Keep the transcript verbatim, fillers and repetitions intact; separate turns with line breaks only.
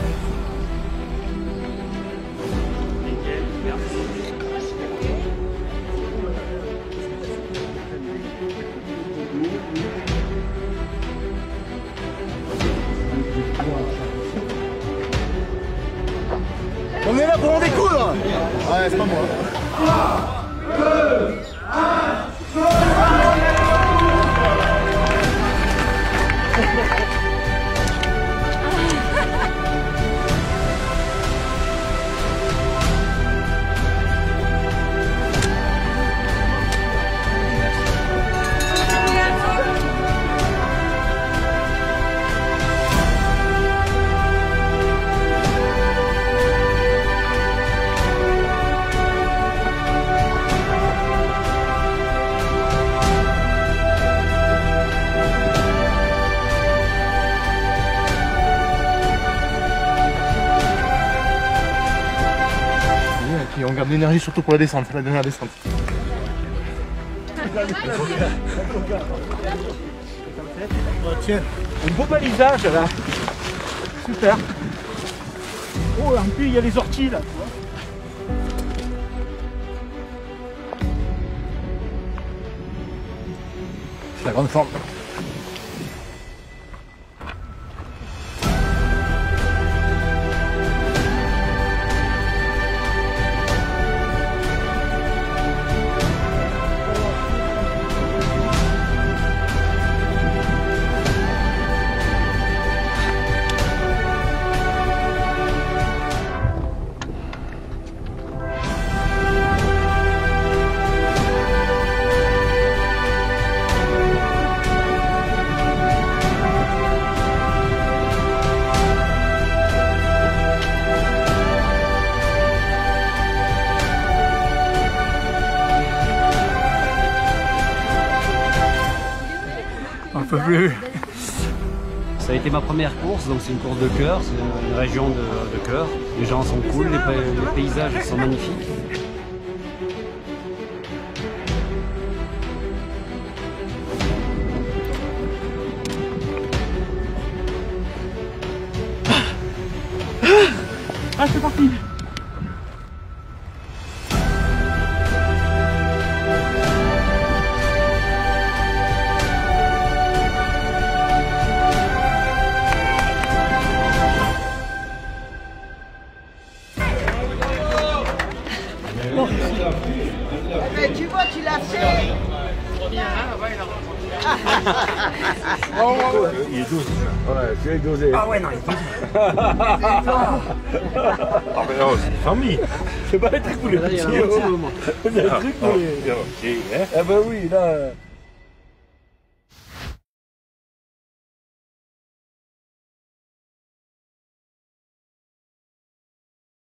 On est là pour en découdre. Ouais, c'est pas moi. trois, deux, un, et on garde l'énergie surtout pour la descente, la dernière descente. Oh, tiens, un beau balisage là. Super. Oh, en plus il y a les orties là, tu vois. C'est la grande forme. On peut plus.
Ça a été ma première course, donc c'est une course de cœur, c'est une région de, de cœur. Les gens sont cool, les, les paysages sont magnifiques.
Ah, c'est parti.
Mais tu vois, tu l'as fait.
Il est douze. Ouais, tu es dosé.
Ah ouais, non, il est
Ah mais non, c'est famille. C'est pas un truc pour les petits. C'est un truc pour les... Ah bah oui, là...